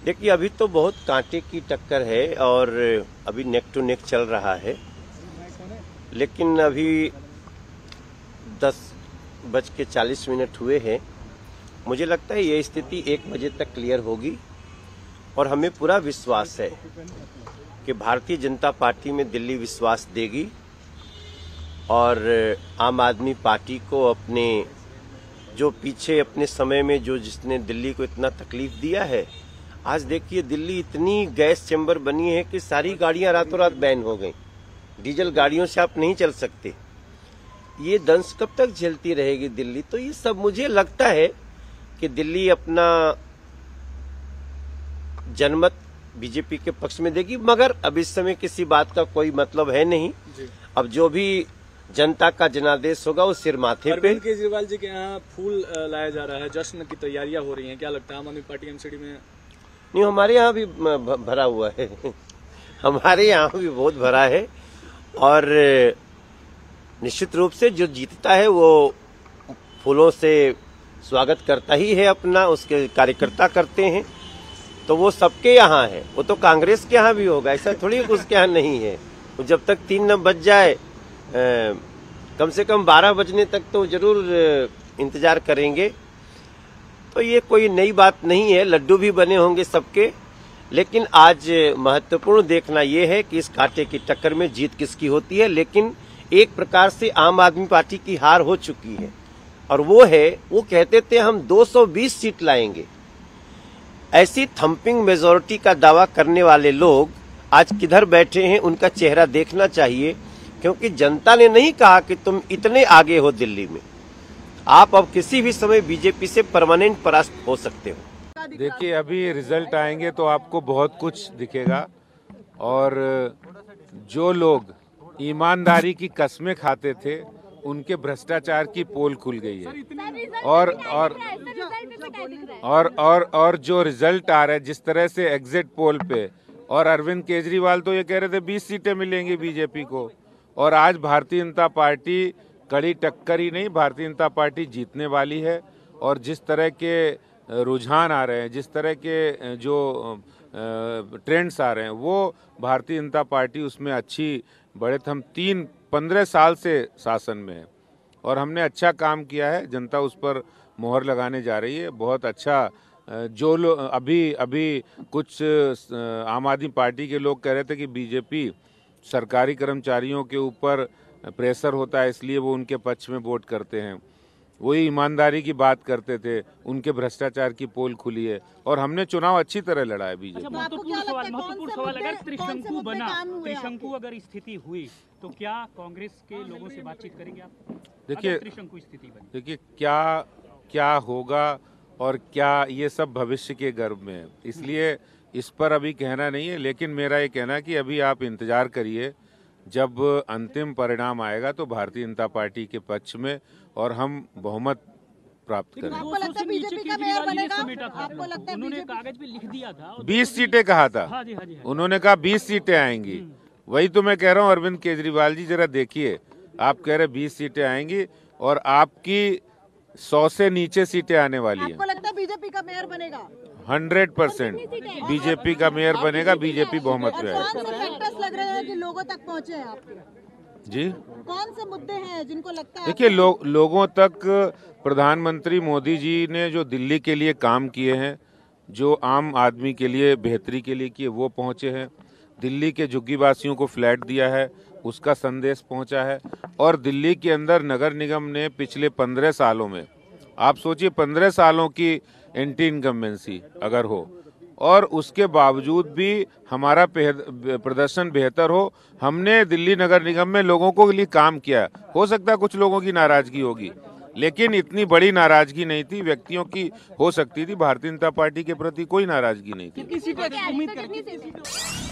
देखिए, अभी तो बहुत कांटे की टक्कर है और अभी नेक टू नेक चल रहा है, लेकिन अभी 10:40 हुए हैं। मुझे लगता है ये स्थिति 1 बजे तक क्लियर होगी और हमें पूरा विश्वास है कि भारतीय जनता पार्टी में दिल्ली विश्वास देगी और आम आदमी पार्टी को अपने जो पीछे अपने समय में जो जिसने दिल्ली को इतना तकलीफ दिया है, आज देखिए दिल्ली इतनी गैस चैम्बर बनी है कि सारी गाड़ियां रातों रात बैन हो गई। डीजल गाड़ियों से आप नहीं चल सकते। ये दंश कब तक झेलती रहेगी दिल्ली? तो ये सब मुझे लगता है कि दिल्ली अपना जनमत बीजेपी के पक्ष में देगी, मगर अब इस समय किसी बात का कोई मतलब है नहीं। अब जो भी जनता का जनादेश होगा वो सिर माथे पे। अरविंद केजरीवाल जी के यहाँ फूल लाया जा रहा है, जश्न की तैयारियां हो रही हैं, क्या लगता है आम आदमी पार्टी एमसीडी में? नहीं, हमारे यहाँ भी भरा हुआ है हमारे यहाँ भी बहुत भरा है और निश्चित रूप से जो जीतता है वो फूलों से स्वागत करता ही है अपना, उसके कार्यकर्ता करते हैं, तो वो सबके यहाँ है। वो तो कांग्रेस के यहाँ भी होगा, ऐसा थोड़ी उसके यहाँ नहीं है। जब तक 3 न बज जाए, कम से कम 12 बजने तक तो जरूर इंतजार करेंगे। तो ये कोई नई बात नहीं है, लड्डू भी बने होंगे सबके, लेकिन आज महत्वपूर्ण देखना ये है कि इस कांटे की टक्कर में जीत किसकी होती है। लेकिन एक प्रकार से आम आदमी पार्टी की हार हो चुकी है और वो कहते थे हम 220 सीट लाएंगे। ऐसी थंपिंग मेजॉरिटी का दावा करने वाले लोग आज किधर बैठे हैं, उनका चेहरा देखना चाहिए, क्योंकि जनता ने नहीं कहा कि तुम इतने आगे हो दिल्ली में। आप अब किसी भी समय बीजेपी से परमानेंट परास्त हो सकते हो। देखिए, अभी रिजल्ट आएंगे तो आपको बहुत कुछ दिखेगा और जो लोग ईमानदारी की कस्में खाते थे उनके भ्रष्टाचार की पोल खुल गई है और जो रिजल्ट आ रहा है जिस तरह से एग्जिट पोल पे, और अरविंद केजरीवाल तो ये कह रहे थे 20 सीटें मिलेंगी बीजेपी को, और आज भारतीय जनता पार्टी कड़ी टक्कर ही नहीं, भारतीय जनता पार्टी जीतने वाली है। और जिस तरह के रुझान आ रहे हैं, जिस तरह के जो ट्रेंड्स आ रहे हैं, वो भारतीय जनता पार्टी उसमें अच्छी बढ़े। हम 15 साल से शासन में है और हमने अच्छा काम किया है, जनता उस पर मोहर लगाने जा रही है। बहुत अच्छा जो लोग अभी कुछ आम आदमी पार्टी के लोग कह रहे थे कि बीजेपी सरकारी कर्मचारियों के ऊपर प्रेशर होता है इसलिए वो उनके पक्ष में वोट करते हैं, वही ईमानदारी की बात करते थे, उनके भ्रष्टाचार की पोल खुली है और हमने चुनाव अच्छी तरह लड़ा है बीजेपी। महत्वपूर्ण सवाल, अगर त्रिशंकु अगर स्थिति हुई तो क्या कांग्रेस के लोगों से बातचीत करेंगे आप? देखिए, त्रिशंकु स्थिति बनी, देखिए क्या होगा और क्या, ये सब भविष्य के गर्भ में है, इसलिए इस पर अभी कहना नहीं है। लेकिन मेरा ये कहना कि अभी आप इंतजार करिए, जब अंतिम परिणाम आएगा तो भारतीय जनता पार्टी के पक्ष में और हम बहुमत प्राप्त करेंगे। आपको लगता है बीजेपी का मेयर बनेगा? आपको लगता है उन्होंने कागज पे लिख दिया था 20 सीटें कहा था। हाँ जी, हाँ जी। उन्होंने कहा 20 सीटें आएंगी, वही तो मैं कह रहा हूँ। अरविंद केजरीवाल जी जरा देखिए, आप कह रहे 20 सीटें आएंगी और आपकी 100 से नीचे सीटें आने वाली है। आपको लगता है बीजेपी का मेयर बनेगा? 100% बीजेपी का मेयर बनेगा, बीजेपी बहुमत पे कौन से फैक्टर्स लग रहे हैं कि लोगों तक पहुंचे हैं आपके? जी, कौन से मुद्दे हैं जिनको लगता है? देखिए, लोगों तक प्रधानमंत्री मोदी जी ने जो दिल्ली के लिए काम किए हैं, जो आम आदमी के लिए बेहतरी के लिए किए, वो पहुंचे हैं। दिल्ली के झुग्गीवासियों को फ्लैट दिया है, उसका संदेश पहुंचा है। और दिल्ली के अंदर नगर निगम ने पिछले 15 सालों में, आप सोचिए 15 सालों की एंटी इनकम्बेंसी अगर हो और उसके बावजूद भी हमारा प्रदर्शन बेहतर हो, हमने दिल्ली नगर निगम में लोगों को लिए काम किया। हो सकता है कुछ लोगों की नाराजगी होगी, लेकिन इतनी बड़ी नाराजगी नहीं थी। व्यक्तियों की हो सकती थी, भारतीय जनता पार्टी के प्रति कोई नाराजगी नहीं थी।